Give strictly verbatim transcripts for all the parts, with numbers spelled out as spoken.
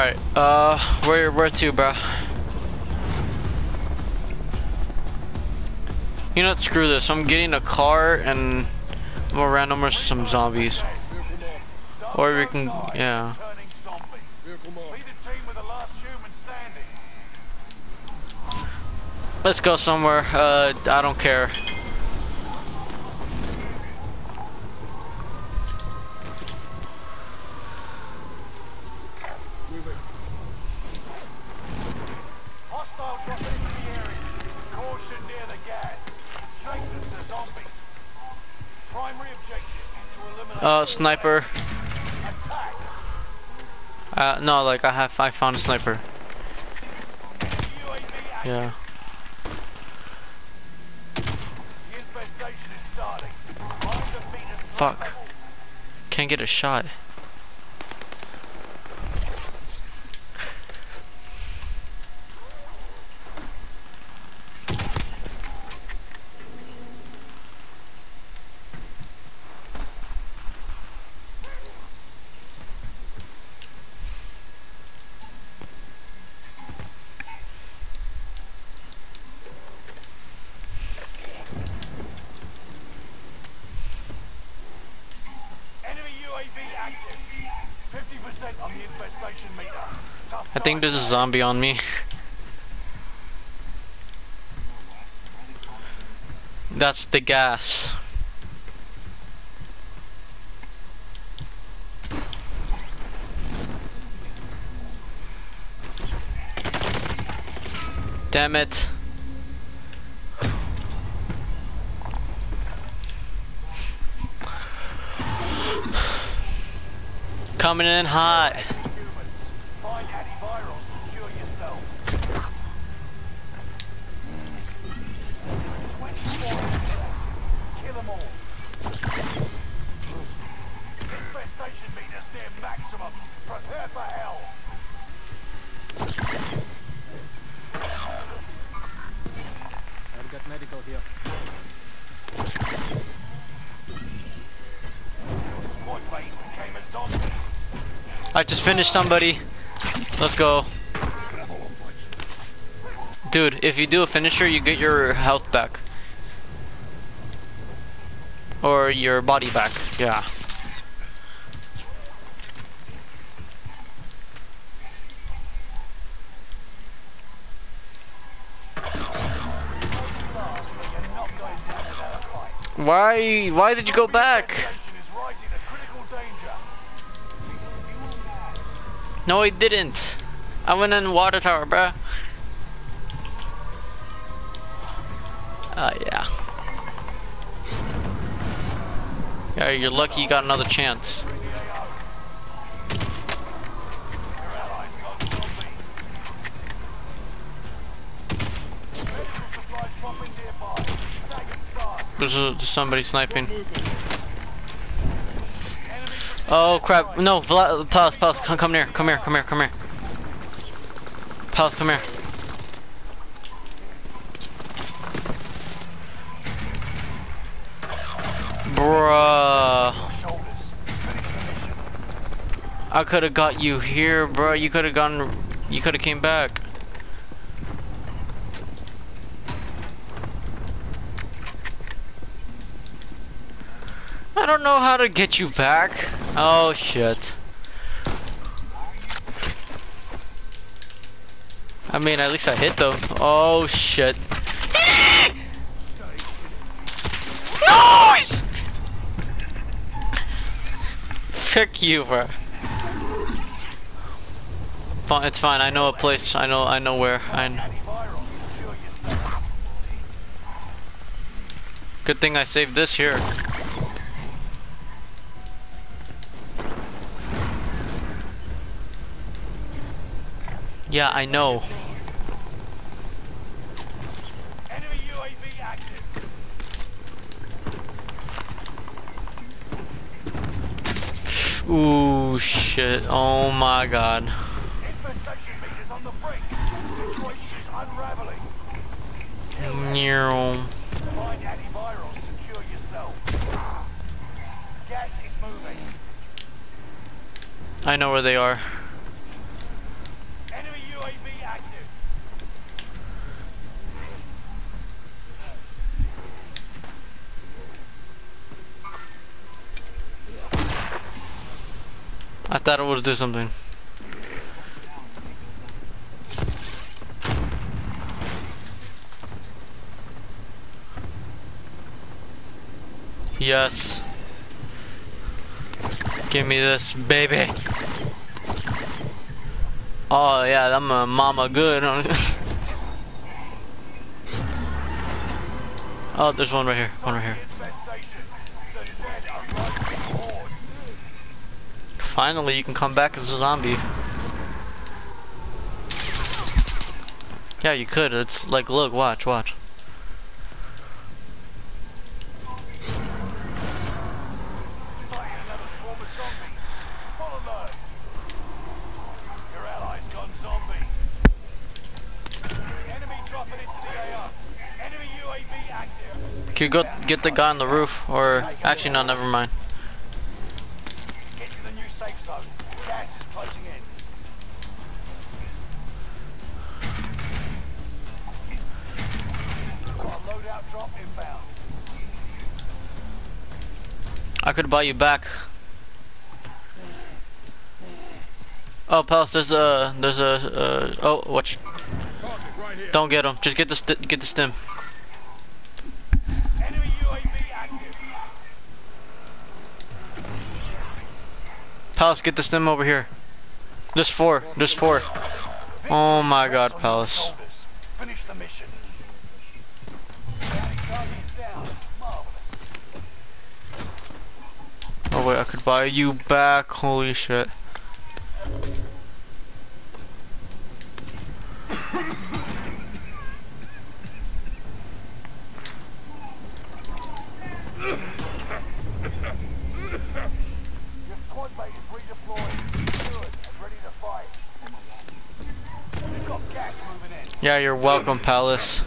Alright, uh, where, where to, bro? You know what, screw this. I'm getting a car and I'm gonna random or some zombies. Or we can, yeah. Let's go somewhere, uh, I don't care. Hostile dropping into the area. Caution near the gas. Strengthens the zombies. Primary objective to eliminate. Uh, sniper. Attack. Uh, no, like I have, I found a sniper. U A V active. Yeah. The infestation is starting. Find the meters Fuck. level. Can't get a shot. Enemy U A V active. fifty percent on the infestation meter. Tough I think there's a time. zombie on me. That's the gas. Damn it. Coming in hot. Find antivirals to cure yourself. Kill them all. Infestation meters near maximum. Prepare for hell. I've got medical here. Squad mate became a zombie. I just finished somebody. Let's go. Dude, if you do a finisher, you get your health back. Or your body back, yeah. Why, why did you go back? Infestation is rising to critical danger. No, he didn't. I went in the water tower, bruh. Uh, yeah. Yeah, you're lucky you got another chance. There's, a, there's somebody sniping. Oh crap! No, Vla Palace, Palace, come, come here, come here, come here, come here. Palace, come here. Bruh. I could have got you here, bro. You could have gone. You could have came back. I don't know how to get you back. Oh shit. I mean, at least I hit them. Oh shit. Noise! Frick you, bro. Fine, it's fine. I know a place. I know. I know where. I know. Good thing I saved this here. Yeah, I know. Enemy U A V active. Ooh, shit. Oh my god. Infestation meters on the brink. Situation is unraveling. Neural. Find antivirals to cure yourself. Gas is moving. I know where they are. U A V active. I thought it would do something. Yes. Give me this, baby. Oh yeah, I'm a mama good. Oh, there's one right here. One right here. Finally, you can come back as a zombie. Yeah, you could. It's like, look, watch, watch. Can you go get the guy on the roof? Or, actually, no, never mind. Get to the new safe zone. Gas is closing in. Got a loadout drop inbound. I could buy you back. Oh, Palace, there's a, there's a, uh, oh, watch. Don't get him. Just get the, st get the stim. Enemy U A V active. Palace, get the stim over here. There's four. There's four. Oh my God, Palace. Finish the mission. Target's down. Marvelous. Oh wait, I could buy you back. Holy shit. Your squad mate is redeployed. Good and ready to fight. We've got gas moving in. Yeah, you're welcome, Palace.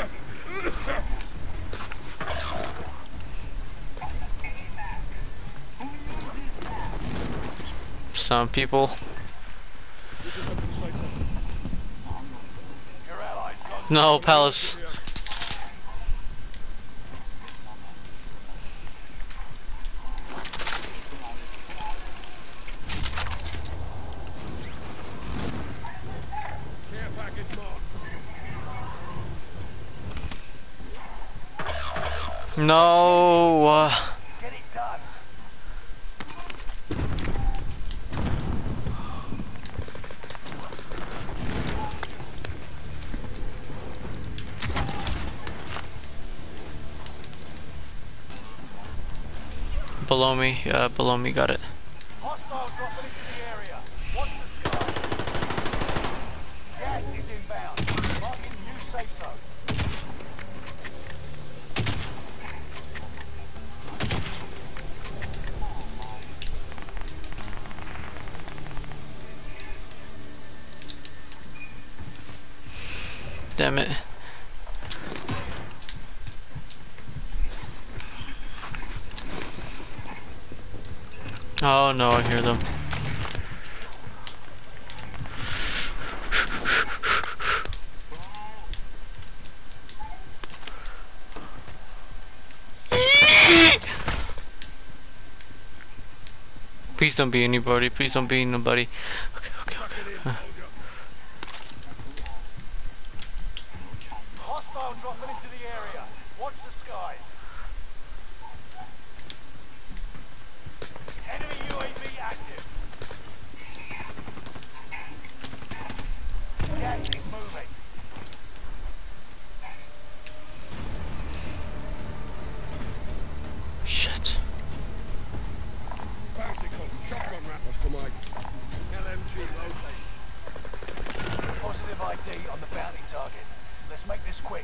Some people. Your allies gone. No, Palace. Care package marked. No. Uh, Get it done. below me. Yeah, below me. Got it. Hostile dropping into the area. Watch the sky. Gas is inbound. Marking new safe zone. Damn it. Oh no, I hear them. Please don't be anybody. Please don't be nobody. Okay, okay, okay. okay. Hostile dropping into the area. Watch the skies. Enemy U A V active. Gas is moving. Shit. Tactical shotgun round. Oscar Mike. L M G located. Positive I D on the bounty target. Let's make this quick.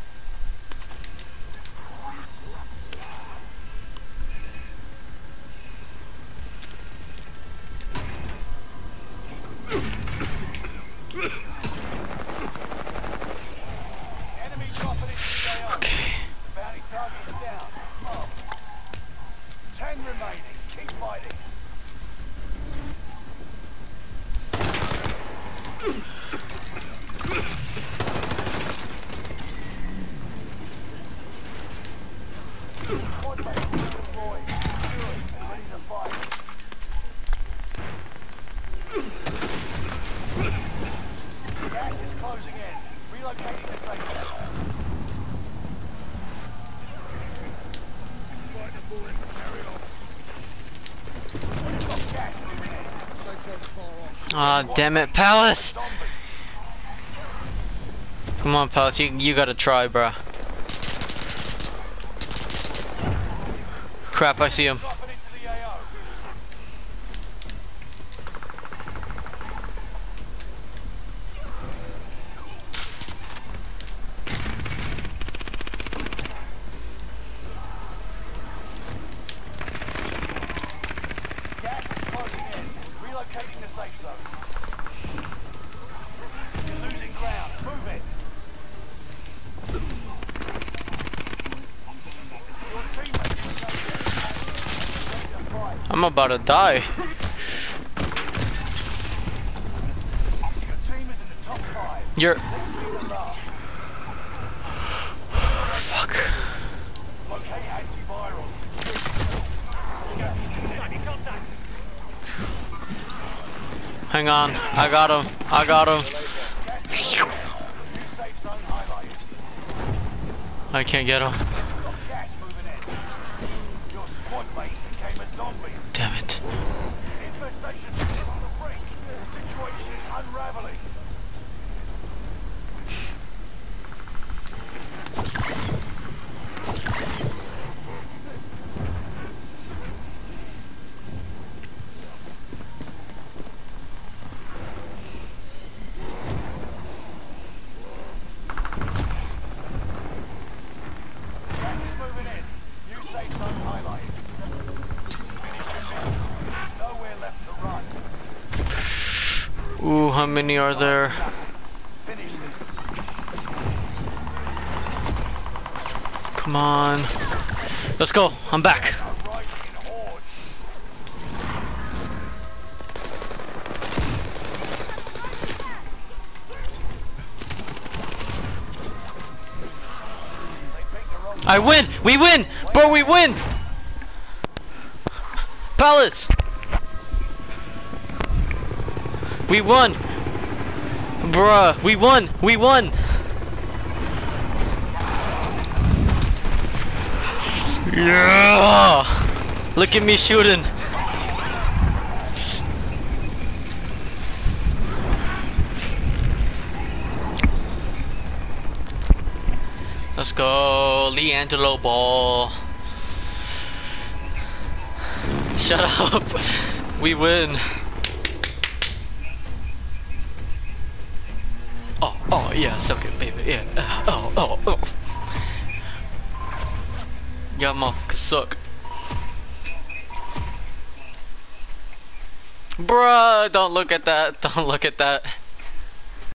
Enemy dropping into the A O. Okay. The bounty target is down. Marvelous. Ten remaining. Keep fighting. closing in. Relocating the safe zone. Fight the bullet. Carry on. We've got gas moving in. Safe zone's far off. Ah, damn it, Palace! Zombie. Come on, Palace, you, you gotta try, bruh. Crap, I see him. Dropping into the A O. Gas is closing in. Relocating the safe zone. You're losing ground. Move it. Your teammates are subject. Ready to fight. I'm about to die. Your team is in the top five. You're... Let's be the last. Fuck. Locate antivirals. Hang on, I got him. I got him. New safe zone highlighted. I can't get him. Got gas moving in. Your squad mate became a zombie. Damn it. Infestation is on the brink. The situation is unraveling. Gas is moving in. New safe zone highlighted. Finish your mission. There's nowhere left to run. Ooh, how many are there? Finish this. Come on. Let's go. I'm back. Are rising in hordes. They picked the wrong I win! We win! Bro, we win! Palace! We won! Bruh, we won! We won! Yeah! Look at me shooting! Let's go, Leangelo Ball. Shut up. We win. Oh, oh, yeah, suck it, baby. Yeah. Oh, oh, oh. Yeah, ma, suck. Bruh, don't look at that. Don't look at that.